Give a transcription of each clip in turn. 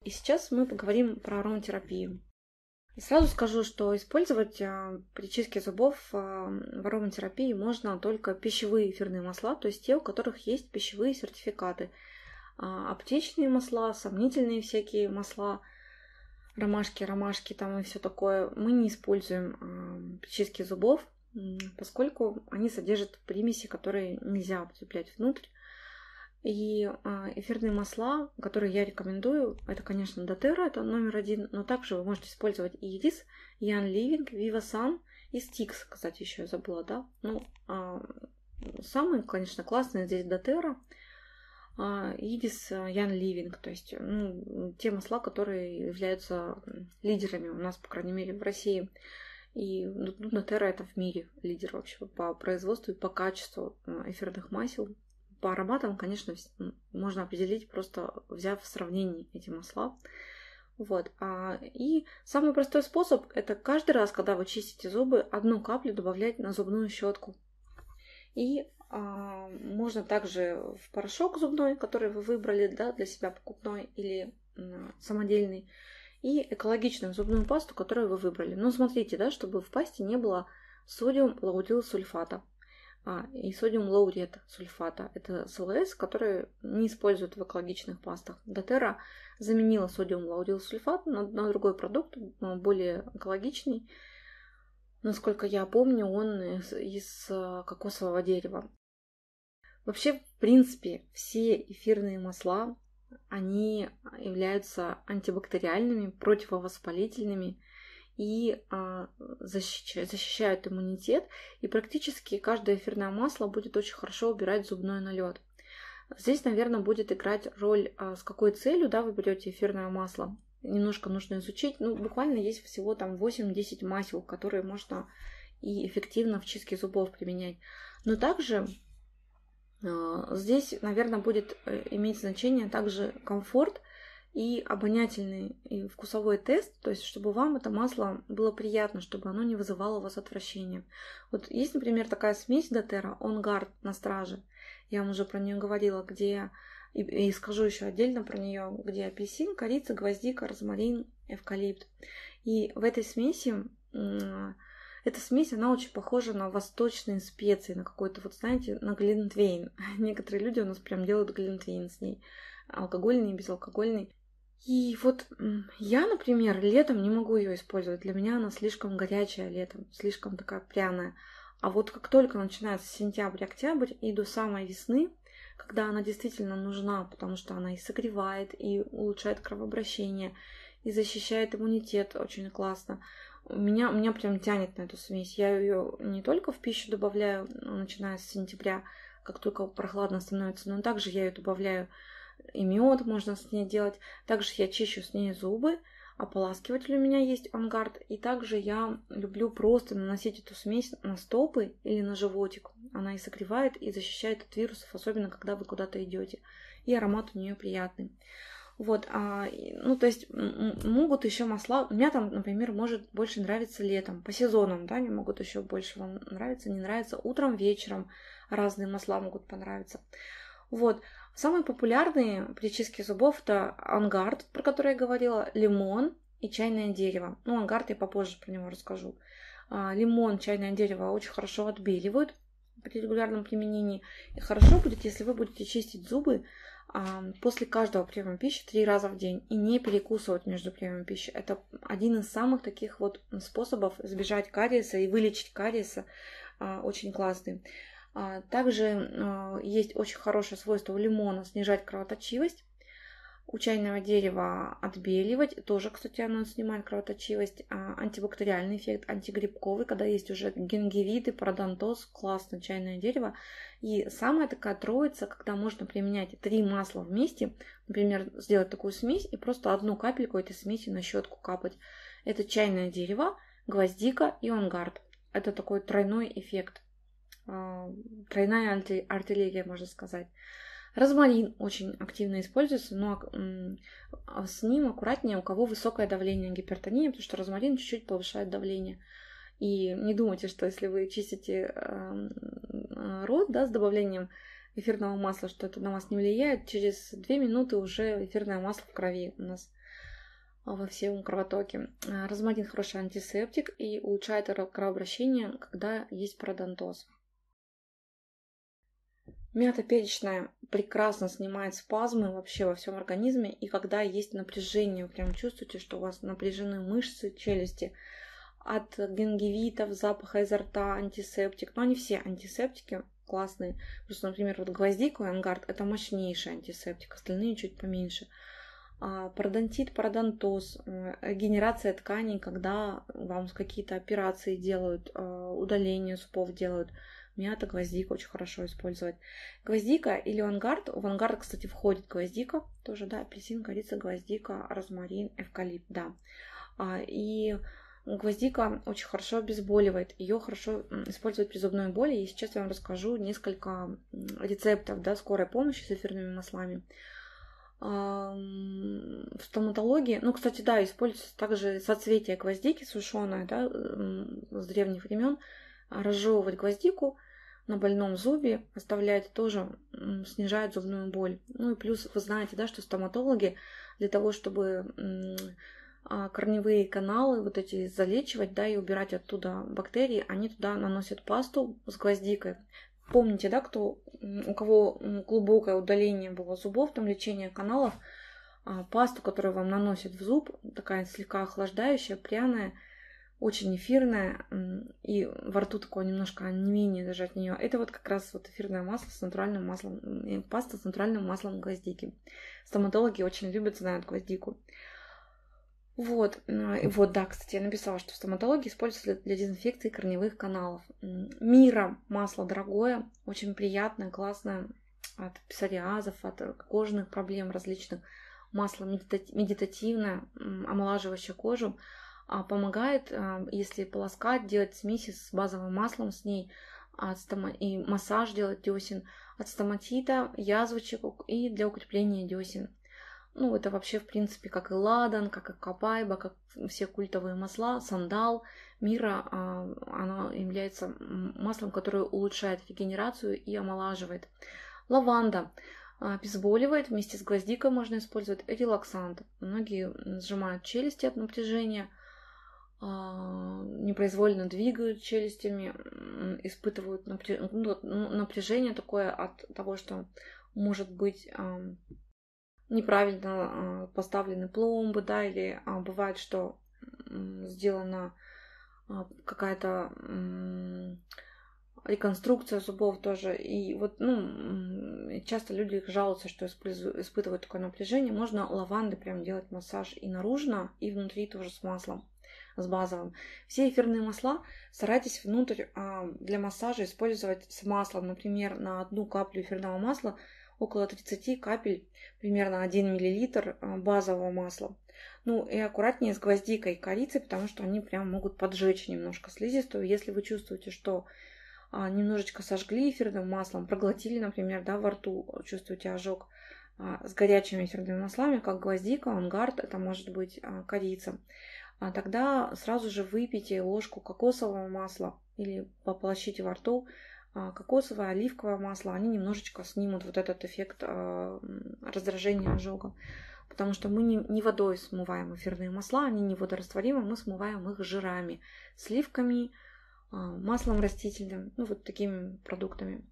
И сейчас мы поговорим про ароматерапию. И сразу скажу, что использовать при чистке зубов в ароматерапии можно только пищевые эфирные масла, то есть те, у которых есть пищевые сертификаты. Аптечные масла, сомнительные всякие масла, ромашки там и все такое мы не используем при чистке зубов, поскольку они содержат примеси, которые нельзя употреблять внутрь. И эфирные масла, которые я рекомендую, это, конечно, доTERRA, это номер один, но также вы можете использовать Iris, Young Living, Vivasan и Stix, кстати, еще я забыла, да? Ну, самые, конечно, классные здесь доTERRA, Iris, Young Living, то есть те масла, которые являются лидерами у нас, по крайней мере, в России. И доTERRA это в мире лидер вообще по производству и по качеству эфирных масел. По ароматам, конечно, можно определить, просто взяв в сравнении эти масла. Вот. И самый простой способ – это каждый раз, когда вы чистите зубы, одну каплю добавлять на зубную щетку. И можно также в порошок зубной, который вы выбрали, да, для себя покупной или самодельный, и экологичную зубную пасту, которую вы выбрали. Но смотрите, да, чтобы в пасте не было содиум лаудил сульфата. И содиум лаурет сульфата. Это СЛС, который не используют в экологичных пастах. доTERRA заменила содиум лаурет сульфат на другой продукт, более экологичный. Насколько я помню, он из кокосового дерева. Вообще, в принципе, все эфирные масла, они являются антибактериальными, противовоспалительными и защищают иммунитет, и практически каждое эфирное масло будет очень хорошо убирать зубной налет. Здесь, наверное, будет играть роль, с какой целью, да, вы берете эфирное масло. Немножко нужно изучить. Буквально есть всего там 8-10 масел, которые можно и эффективно в чистке зубов применять. Но также здесь, наверное, будет иметь значение также комфорт и обонятельный и вкусовой тест, то есть чтобы вам это масло было приятно, чтобы оно не вызывало у вас отвращения. Вот есть, например, такая смесь доTERRA On Guard на страже, я вам уже про нее говорила, где, и скажу еще отдельно про нее, где апельсин, корица, гвоздика, розмарин, эвкалипт. И в этой смеси, эта смесь, она очень похожа на восточные специи, на какой-то, вот знаете, на глинтвейн. Некоторые люди у нас прям делают глинтвейн с ней, алкогольный и безалкогольный. И вот я, например, летом не могу ее использовать. Для меня она слишком горячая летом, слишком такая пряная. А вот как только начинается сентябрь-октябрь и до самой весны, когда она действительно нужна, потому что она и согревает, и улучшает кровообращение, и защищает иммунитет очень классно. Меня прям тянет на эту смесь. Я ее не только в пищу добавляю, начиная с сентября, как только прохладно становится, но также я ее добавляю и мед можно с ней делать. Также я чищу с ней зубы. Ополаскиватель у меня есть On Guard. И также я люблю просто наносить эту смесь на стопы или на животик. Она и согревает, и защищает от вирусов, особенно когда вы куда-то идете. И аромат у нее приятный. Вот, то есть могут еще масла, у меня там, например, может больше нравиться летом, по сезонам, да, они могут еще больше вам нравиться, не нравится, утром, вечером разные масла могут понравиться. Вот, самые популярные при чистке зубов это On Guard, про который я говорила, лимон и чайное дерево. On Guard я попозже про него расскажу. Лимон, чайное дерево очень хорошо отбеливают при регулярном применении. И хорошо будет, если вы будете чистить зубы после каждого приема пищи 3 раза в день и не перекусывать между приемом пищи. Это один из самых таких вот способов избежать кариеса и вылечить кариеса, очень классный. Также есть очень хорошее свойство у лимона снижать кровоточивость. У чайного дерева отбеливать. Тоже, кстати, оно снимает кровоточивость. Антибактериальный эффект, антигрибковый, когда есть уже гингивит и пародонтоз. Классно, чайное дерево. И самая такая троица, когда можно применять 3 масла вместе. Например, сделать такую смесь и просто одну капельку этой смеси на щетку капать. Это чайное дерево, гвоздика и On Guard. Это такой тройной эффект. Тройная артиллерия, можно сказать. Розмарин очень активно используется, но с ним аккуратнее, у кого высокое давление, гипертония, потому что розмарин чуть-чуть повышает давление. И не думайте, что если вы чистите рот, да, с добавлением эфирного масла, что это на вас не влияет. Через 2 минуты уже эфирное масло в крови у нас во всем кровотоке. Розмарин хороший антисептик и улучшает кровообращение, когда есть пародонтоз. Мята перечная прекрасно снимает спазмы вообще во всем организме, и когда есть напряжение, вы прям чувствуете, что у вас напряжены мышцы челюсти, от гингивитов, запаха изо рта, антисептик. Но они все антисептики классные. Просто, например, вот гвоздика и ангард — это мощнейший антисептик, остальные чуть поменьше. Пародонтит, пародонтоз, регенерация тканей, когда вам какие-то операции делают, удаление зубов делают. Мята, гвоздика очень хорошо использовать. Гвоздика или ангард. В ангард, кстати, входит гвоздика. Тоже, да, апельсин, корица, гвоздика, розмарин, эвкалипт, да. И гвоздика очень хорошо обезболивает. Ее хорошо использовать при зубной боли. И сейчас я вам расскажу несколько рецептов, да, скорой помощи с эфирными маслами. В стоматологии, ну, кстати, да, используется также соцветие гвоздики сушеное, да, с древних времен. Разжевывать гвоздику на больном зубе, оставлять, тоже снижает зубную боль. Ну и плюс вы знаете, да, что стоматологи для того, чтобы корневые каналы вот эти залечивать, да, и убирать оттуда бактерии, они туда наносят пасту с гвоздикой. Помните, да, у кого глубокое удаление было зубов, там лечение каналов, пасту, которую вам наносят в зуб, такая слегка охлаждающая, пряная, очень эфирная, и во рту такое немножко онемение даже от нее. Это вот как раз вот эфирное масло с натуральным маслом, паста с натуральным маслом гвоздики. Стоматологи очень любят, знают гвоздику. Вот, да, кстати, я написала, что в стоматологии используется для дезинфекции корневых каналов. Мира масло дорогое, очень приятное, классное, от псориазов, от кожных проблем различных. Масло медитативное, омолаживающее кожу. Помогает, если полоскать, делать смеси с базовым маслом с ней, и массаж делать десен от стоматита, язвочек и для укрепления десен. Ну, это вообще, в принципе, как и ладан, как и капайба, как все культовые масла, сандал, мира, оно является маслом, которое улучшает регенерацию и омолаживает. Лаванда обезболивает, вместе с гвоздикой можно использовать, релаксант. Многие сжимают челюсти от напряжения, непроизвольно двигают челюстями, испытывают напряжение такое от того, что может быть неправильно поставлены пломбы, да, или бывает, что сделана какая-то реконструкция зубов тоже. И вот, часто люди жалуются, что испытывают такое напряжение. Можно лаванды прям делать массаж и наружно, и внутри тоже с маслом, с базовым. Все эфирные масла старайтесь внутрь для массажа использовать с маслом. Например, на 1 каплю эфирного масла около 30 капель, примерно 1 мл базового масла. Ну и аккуратнее с гвоздикой и корицей, потому что они прям могут поджечь немножко слизистую. Если вы чувствуете, что немножечко сожгли эфирным маслом, проглотили, например, да, во рту, чувствуете ожог, с горячими эфирными маслами, как гвоздика, ангард, это может быть корица, тогда сразу же выпейте ложку кокосового масла или пополощите во рту. Кокосовое, оливковое масло, они немножечко снимут вот этот эффект раздражения ожога. Потому что мы не водой смываем эфирные масла, они не водорастворимы, мы смываем их жирами, сливками, маслом растительным, вот такими продуктами.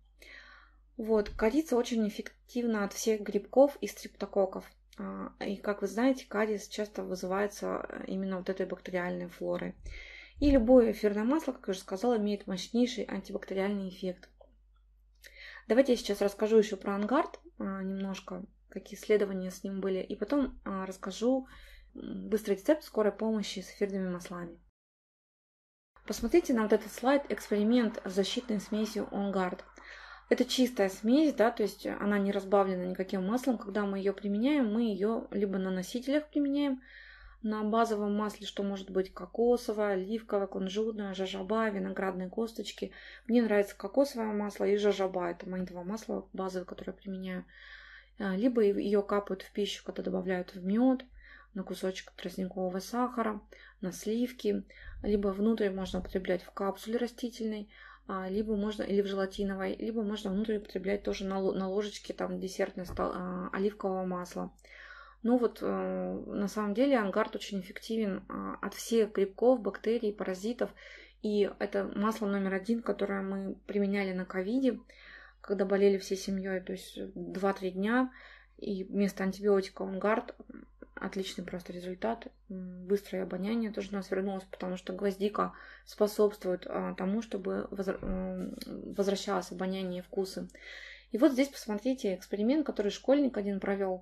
Вот, корица очень эффективна от всех грибков и стрептококков. И, как вы знаете, кариес часто вызывается именно вот этой бактериальной флорой. И любое эфирное масло, как я уже сказала, имеет мощнейший антибактериальный эффект. Давайте я сейчас расскажу еще про ангард немножко, какие исследования с ним были, и потом расскажу быстрый рецепт скорой помощи с эфирными маслами. Посмотрите на вот этот слайд, эксперимент с защитной смесью ангард. Это чистая смесь, да, то есть она не разбавлена никаким маслом. Когда мы ее применяем, мы ее либо на носителях применяем, на базовом масле, что может быть кокосовое, оливковое, кунжутное, жожоба, виноградные косточки. Мне нравится кокосовое масло и жожоба. Это мои 2 масла базовые, которые я применяю. Либо ее капают в пищу, когда добавляют в мед, на кусочек тростникового сахара, на сливки. Либо внутрь можно употреблять в капсуле растительной, либо можно, или в желатиновой, либо можно внутрь употреблять тоже на ложечке там десертное оливкового масла. Но вот на самом деле Ангард очень эффективен от всех грибков, бактерий, паразитов. И это масло номер 1, которое мы применяли на ковиде, когда болели всей семьей, то есть 2-3 дня. И вместо антибиотика Ангард отличный просто результат. Быстрое обоняние тоже у нас вернулось, потому что гвоздика способствует тому, чтобы возвращалось обоняние и вкусы. И вот здесь посмотрите эксперимент, который школьник один провел.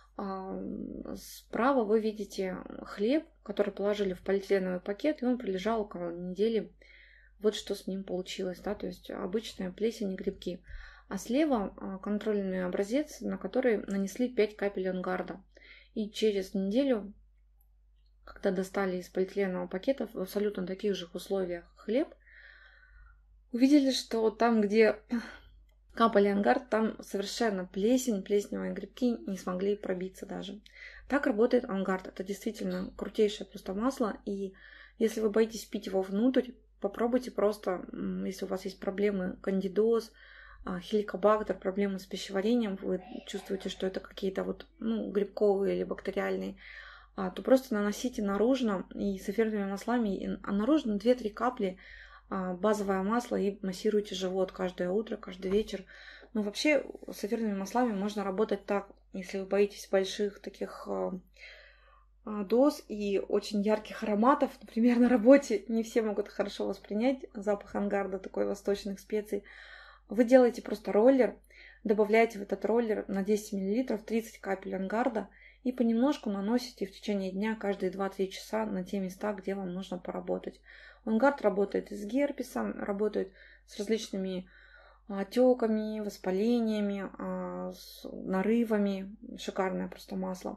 Справа вы видите хлеб, который положили в полиэтиленовый пакет, и он пролежал около недели. Вот что с ним получилось, да, то есть обычная плесень и грибки. А слева контрольный образец, на который нанесли 5 капель Ангарда. И через неделю, когда достали из полиэтиленового пакета в абсолютно таких же условиях хлеб, увидели, что там, где капали Ангард, там совершенно плесневые грибки не смогли пробиться даже. Так работает Ангард. Это действительно крутейшее просто масло. И если вы боитесь пить его внутрь, попробуйте просто, если у вас есть проблемы, кандидоз, хеликобактер, проблемы с пищеварением, вы чувствуете, что это какие-то грибковые или бактериальные, то просто наносите наружно и с эфирными маслами, а наружно 2-3 капли базовое масло и массируйте живот каждое утро, каждый вечер. Но вообще с эфирными маслами можно работать так, если вы боитесь больших таких доз и очень ярких ароматов. Например, на работе не все могут хорошо воспринять запах Ангарда, такой восточных специй. Вы делаете просто роллер, добавляете в этот роллер на 10 мл 30 капель Ангарда и понемножку наносите в течение дня каждые 2-3 часа на те места, где вам нужно поработать. Ангард работает и с герпесом, работает с различными отеками, воспалениями, с нарывами. Шикарное просто масло.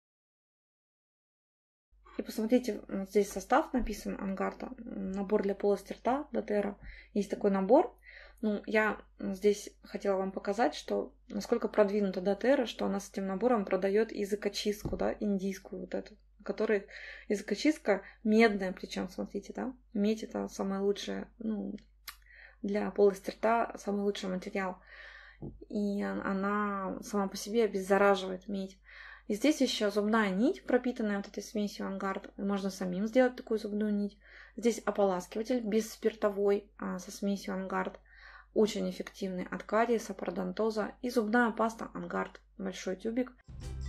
И посмотрите, вот здесь состав написан Ангарда. Набор для полости рта doTERRA. Есть такой набор. Я здесь хотела вам показать, что насколько продвинута doTERRA, что она с этим набором продает языкочистку, да, индийскую вот эту, которая языкочистка медная, причем, смотрите, да, медь это самое лучшее, для полости рта самый лучший материал. И она сама по себе обеззараживает медь. И здесь еще зубная нить, пропитанная вот этой смесью Ангард. Можно самим сделать такую зубную нить. Здесь ополаскиватель бесспиртовой со смесью Ангард. Очень эффективный от кариеса, пародонтоза. И зубная паста Ангард. Большой тюбик.